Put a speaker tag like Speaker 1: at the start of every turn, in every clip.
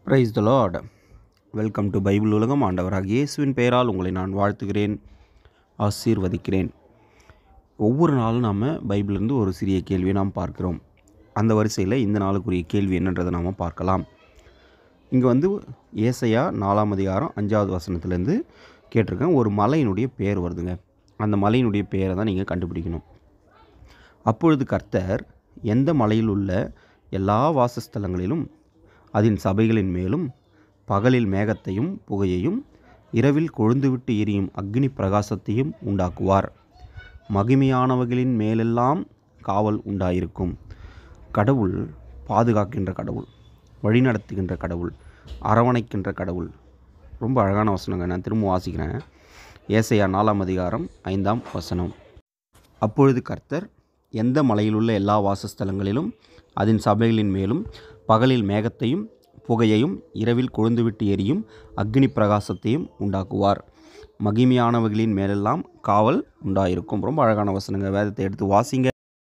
Speaker 1: Price the lord. Welcome to Bible உலகம். ஆண்டவராகிய இயேசுவின் பெயரால் உங்களை நான் வாழ்த்துகிறேன், ஆசீர்வதிக்கிறேன். ஒவ்வொரு நாளும் நாம் பைபிளிலிருந்து ஒரு சிறிய கேள்வியை நாம் பார்க்கிறோம். அந்த வரிசையில் இந்த நாளுக்குரிய கேள்வி என்னன்றதை நாம் பார்க்கலாம். இங்கே ஏசாயா 4ஆம் அதிகாரம் 5வது வசனத்துலேருந்து கேட்டிருக்கேன். ஒரு மலையினுடைய பெயர் வருதுங்க. அந்த மலையினுடைய பெயரை தான் நீங்கள் கண்டுபிடிக்கணும். அப்பொழுது கர்த்தர் எந்த மலையில் உள்ள எல்லா வாசஸ்தலங்களிலும் அதன் சபைகளின் மேலும் பகலில் மேகத்தையும் புகையையும் இரவில் கொழுந்துவிட்டு எரியும் அக்னி பிரகாசத்தையும் உண்டாக்குவார். மகிமையானவர்களின் மேலெல்லாம் காவல் உண்டாயிருக்கும். கடவுள் பாதுகாக்கின்ற கடவுள், வழிநடத்துகின்ற கடவுள், அரவணைக்கின்ற கடவுள். ரொம்ப அழகான வசனங்க. நான் திரும்ப வாசிக்கிறேன். ஏசாயா 4ஆம் அதிகாரம் 5ஆம் வசனம். அப்பொழுது கர்த்தர் எந்த மலையிலுள்ள எல்லா வாசஸ்தலங்களிலும் அதன் சபைகளின் மேலும் பகலில் மேகத்தையும் புகையையும் இரவில் கொழுந்துவிட்டு எரியும் அக்னி பிரகாசத்தையும் உண்டாக்குவார். மகிமையானவர்களின் மேலெல்லாம் காவல் உண்டாயிருக்கும். ரொம்ப அழகான வசனங்க. வேதத்தை எடுத்து வாசிங்க.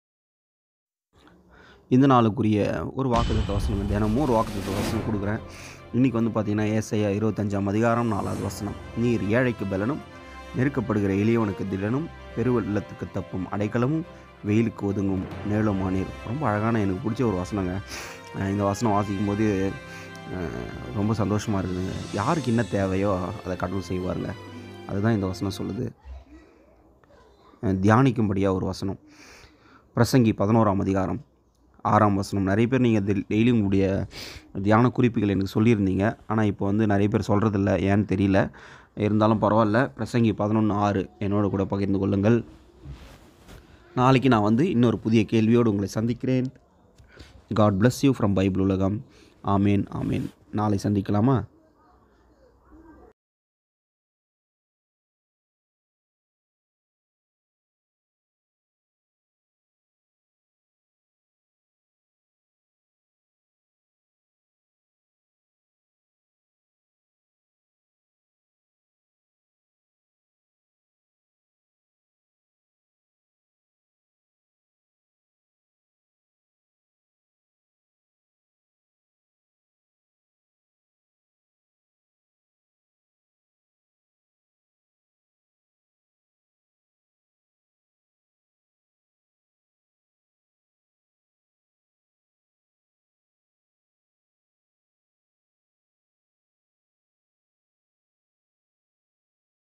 Speaker 1: இந்த நாளுக்குரிய ஒரு வாக்குத்தத்த வசனம், தினமும் ஒரு வாக்குத்தத்த வசனம் கொடுக்குறேன். இன்றைக்கி பார்த்திங்கன்னா ஏசாயா 25ஆம் அதிகாரம் 4வது வசனம். நீர் ஏழைக்கு பலனும் நெருக்கப்படுகிற எளியவனுக்கு திடனும் பெருவெள்ளத்துக்கு தப்பும் அடைக்கலமும் வெயிலுக்கு ஒதுங்கும் நேளுமானீர். ரொம்ப அழகான, எனக்கு பிடிச்ச ஒரு வசனங்க. இந்த வசனம் வாசிக்கும் போது ரொம்ப சந்தோஷமாக இருக்குதுங்க. யாருக்கு என்ன தேவையோ அதை கடவுள் செய்வாருங்க. அதுதான் இந்த வசனம் சொல்லுது. தியானிக்கும்படியாக ஒரு வசனம். பிரசங்கி 11ஆம் அதிகாரம் 6ஆம் வசனம். நிறைய பேர் நீங்கள் டெய்லியும் உங்களுடைய தியான குறிப்புகள் எனக்கு சொல்லியிருந்தீங்க. ஆனால் இப்போ நிறைய பேர் சொல்கிறதில்ல, ஏன்னு தெரியல. இருந்தாலும் பரவாயில்ல. பிரசங்கி 11:6 என்னோட கூட பகிர்ந்து கொள்ளுங்கள். நாளைக்கு நான் இன்னொரு புதிய கேள்வியோடு உங்களை சந்திக்கிறேன். God bless you from Bible உலகம். ஆமேன் ஆமேன். நாளை சந்திக்கலாமா?